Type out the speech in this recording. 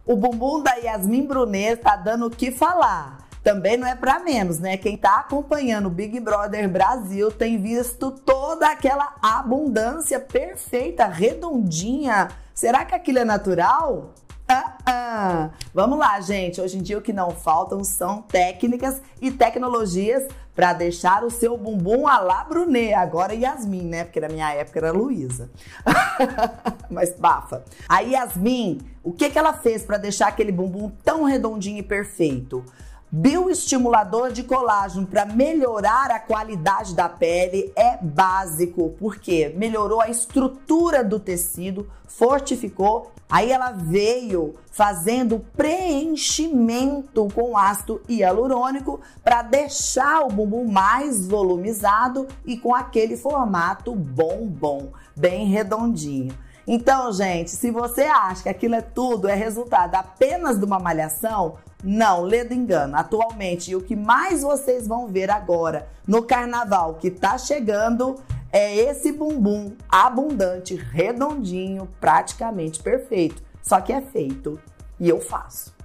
O bumbum da Yasmin Brunet tá dando o que falar. Também não é para menos, né? Quem tá acompanhando o Big Brother Brasil tem visto toda aquela abundância perfeita, redondinha. Será que aquilo é natural? Vamos lá, gente. Hoje em dia o que não faltam são técnicas e tecnologias para deixar o seu bumbum à la Brunet. Agora Yasmin, né? Porque na minha época era Luísa. Mas bafa. A Yasmin, o que ela fez para deixar aquele bumbum tão redondinho e perfeito? Bioestimulador de colágeno para melhorar a qualidade da pele é básico, porque melhorou a estrutura do tecido, fortificou. Aí ela veio fazendo preenchimento com ácido hialurônico para deixar o bumbum mais volumizado e com aquele formato bombom, bem redondinho. Então, gente, se você acha que aquilo é tudo, é resultado apenas de uma malhação, não, lê do engano. Atualmente, o que mais vocês vão ver agora no carnaval que tá chegando é esse bumbum abundante, redondinho, praticamente perfeito. Só que é feito e eu faço.